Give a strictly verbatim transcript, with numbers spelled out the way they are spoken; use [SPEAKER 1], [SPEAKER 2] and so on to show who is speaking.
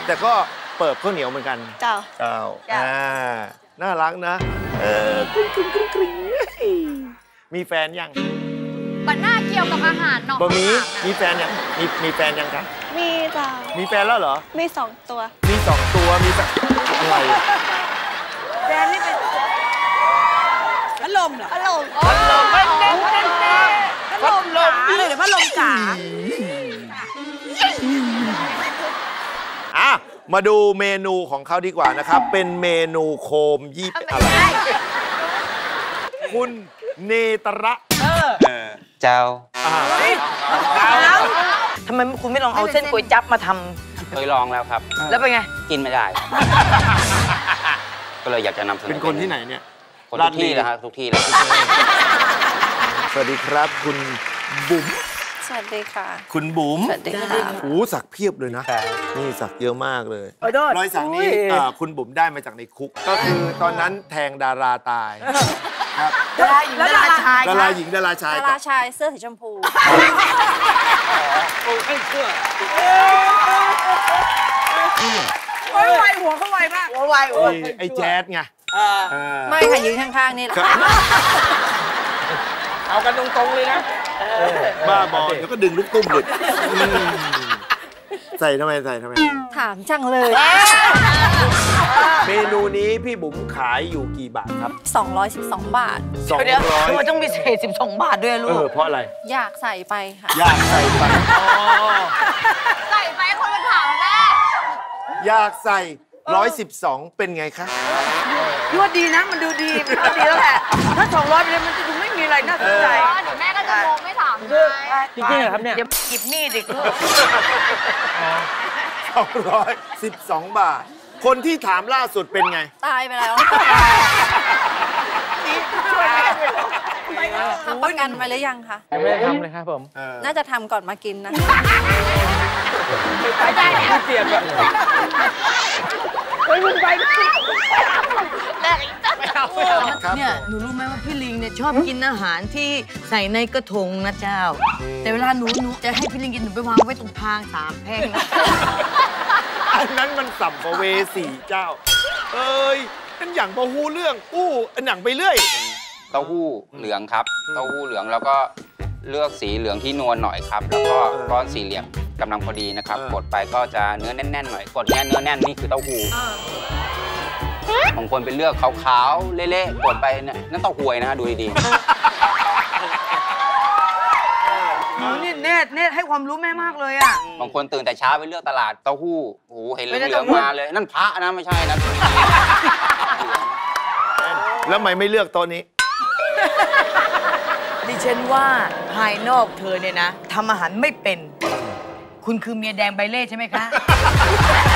[SPEAKER 1] แต่ก็เปิดข้าวเหนียวเหมือนกัน
[SPEAKER 2] เจ้า
[SPEAKER 1] เจ้าอ่าน่ารักนะเออกริ๊งกริ๊งกริ๊งกริ๊งมีแฟนยัง
[SPEAKER 3] บัดหน้าเกี่ยวกับอาหารเนาะ
[SPEAKER 1] บะหมี่มีแฟนยังมีมีแฟนยังคะ
[SPEAKER 2] มีเจ้า
[SPEAKER 1] มีแฟนแล้วเหรอ
[SPEAKER 2] มีสองตัว
[SPEAKER 1] มีสองตัวมีอะไร
[SPEAKER 4] แฟนนี่เป็นพัดลมเหรอ
[SPEAKER 2] พัดลม
[SPEAKER 1] พัดลมพัดลม
[SPEAKER 4] พัดลมจ๋าเลยเดี๋ยวพัดลมจ๋า
[SPEAKER 1] อ่ะมาดูเมนูของเขาดีกว่านะครับเป็นเมนูโคมยี่อะไรคุณเนตระ
[SPEAKER 5] เจ้า
[SPEAKER 4] ทำไมคุณไม่ลองเอาเส้นก๋วยจั๊บมาท
[SPEAKER 5] ำเคยลองแล้วครับ
[SPEAKER 4] แล้วเป็นไง
[SPEAKER 5] กินไม่ได้ก็เลยอยากจะนำเสนอ
[SPEAKER 1] เป็นคนที่ไหนเนี่ย
[SPEAKER 5] คนทุกที่แหละครับทุกที่เลย
[SPEAKER 1] สวัสดีครับคุณบุ๋ม
[SPEAKER 2] สวัสดีค่ะ
[SPEAKER 1] คุณบุ๋ม
[SPEAKER 2] สวัสดีค่ะ
[SPEAKER 1] โอ้สักเพียบเลยนะนี่สักเยอะมากเลยรอยสักนี้คุณบุ๋มได้มาจากในคุกก็คือตอนนั้นแทงดาราตายครับ
[SPEAKER 4] ดาราหญิงดาราชาย
[SPEAKER 1] ดาราหญิงดาราชาย
[SPEAKER 2] ดาราชายเสื้อสีชมพู
[SPEAKER 4] โอ้ไม่เชื่อโอ้ยไวหัวเขาไวมากหัวไวหัว
[SPEAKER 1] ไอ้แจ๊ดไง
[SPEAKER 2] ไม่ค่ะยืนข้างๆนี่แหละ
[SPEAKER 4] เอากันตรงๆเลยนะ
[SPEAKER 1] บ้าบอเดี๋ยวก็ดึงลูกตุ้มหลุดใส่ทำไมใส่ทำไม
[SPEAKER 2] ถามจังเลย
[SPEAKER 1] เมนูนี้พี่บุ๋มขายอยู่กี่บาทครับ
[SPEAKER 2] สองร้อยสิบสองบาท
[SPEAKER 1] สองร้อย
[SPEAKER 4] มันต้องมีเศษสิบสองบาทด้วยลูก
[SPEAKER 1] เออเพราะอะไร
[SPEAKER 2] อยากใส่ไปค่ะ
[SPEAKER 1] อยากใส่ไป
[SPEAKER 3] ใส่ไปคนมันถามแม่
[SPEAKER 1] อยากใส่ร้อยสิบสองเป็นไงคะ
[SPEAKER 4] พี่ว่าดีนะมันดูดีมันดูดีแล้วแหละถ้าสองร้อยไปเลยมันจะดูไม่มีอะไรน่าสนใจ
[SPEAKER 3] เดี๋ยวแม่ก็จะมองไม่ถาม
[SPEAKER 4] จริงๆเหรอครับเนี่ยเดี๋ยวหยิบมีดอีก
[SPEAKER 1] สองร้อยสิบสองบาทคนที่ถามล่าสุดเป็นไง
[SPEAKER 2] ตายไปแล้วทำประกันไปหรือยังคะ
[SPEAKER 6] ยังไม่ได้ทำเลยครับผม
[SPEAKER 2] น่าจะทำก่อนมากินนะ
[SPEAKER 4] ไม่ได้ไม่เปลี่ยนแบบเฮ้ยมึงไปเนี่ยหนูรู้ไหมว่าพี่ลิงเนี่ยชอบกินอาหารที่ใส่ในกระทงนะเจ้าแต่เวลาหนูหนูจะให้พี่ลิงกินหนูไปวางไว้ตรงทางสามแพร่งนะ
[SPEAKER 1] อันนั้นมันสัมภเวสีเจ้าเอ้ยเป็นอย่างพอหูเรื่องอู้อันหนังไปเรื่อย
[SPEAKER 5] เต้าหู้เหลืองครับเต้าหู้เหลืองแล้วก็เลือกสีเหลืองที่นวลหน่อยครับแล้วก็ก้อนสี่เหลี่ยมกำลังพอดีนะครับกดไปก็จะเนื้อแน่นๆหน่อยกดแน่เนื้อแน่นนี่คือเต้าหู้บางคนไปเลือกขาวๆเละๆกดไปเนี่ยนั่นเต้าหวยนะดูดีๆ
[SPEAKER 4] หนูนี่เนตเนตให้ความรู้แม่มากเลยอ่ะ
[SPEAKER 5] บางคนตื่นแต่เช้าไปเลือกตลาดเต้าหู้โอ้โหเห็นเหลืองๆมาเลยนั่นพระนะไม่ใช่นะ
[SPEAKER 1] แล้วทำไมไม่เลือกตัวนี้
[SPEAKER 4] ดิฉันว่าภายนอกเธอเนี่ยนะทำอาหารไม่เป็นคุณคือเมียแดงใบเล่ใช่ไหมคะ